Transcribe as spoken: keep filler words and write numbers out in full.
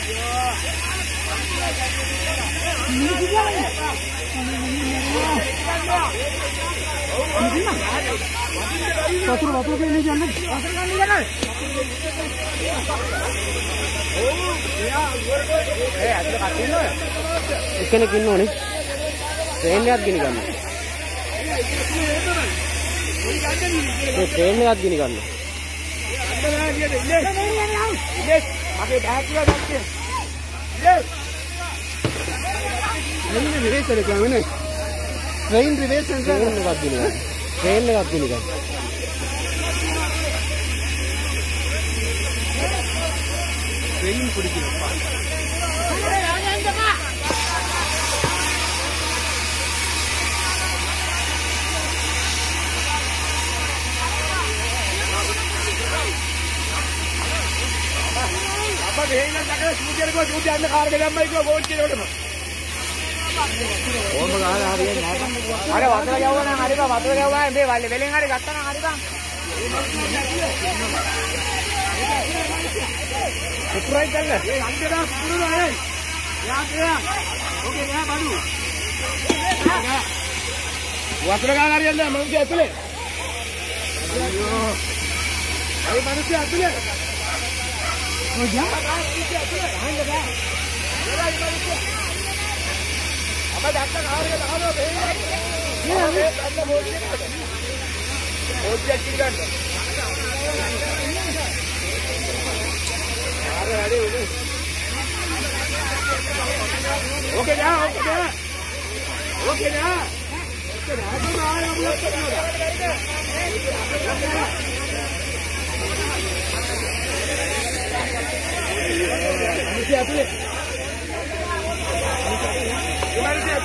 වතුර වතුර දෙන්නේ යන්නේ වතුර ගන්න යනවා ඒ අදලා කටින්න ඕනේ එක්කෙනෙක් ඉන්න ඕනේ ට්‍රේන් එකක් ගිනි ගන්න ඒ ට්‍රේන් එකක් ගිනි ගන්න මගේ බෑග් එක ගන්න මෙන්න රිවර්ස් එක ගමනේ ට්‍රේන් රිවර්ස් එකක් ගන්න එකක් ගිනි ගන්න ට්‍රේන් එකක් ගිනි ගන්න ட்ரெயின் பிடிக்கிறப்பா அப்பா வேணா தக்கற சூட்டியர்க்கோ சூட்டி அந்த கார்க்கு தம்மைக்கோ கோல் கிட்ட விடணும் ඕම ගාලා හරියන්නේ නැහැ. අර වතුර ගැවුවා නම් හරි බා වතුර ගැවුවා මේ වලේ වෙලෙන් හරි ගත්තා නම් හරි බා. උත්තරයි ගන්න. ඒ අන්දේදා පුරුදු අය. යා ගියා. ඕකේ යා බඩු. වතුර ගාලා හරියන්නේ නැහැ මනුස්සය ඇතුලේ. අයියෝ. ඒ මනුස්සය ඇතුලේ. ඔය යා. මනුස්සය ඇතුලේ. අහන්න බෑ. එරයි මනුස්සය. अब डॉक्टर कहां गया कहां गए ये हमें डॉक्टर बोल के बोल के चिकन अरे रेडी हो गए ओके जा ओके जा ओके जा ओके जा तो ना हम लोग चलो Gimana sih?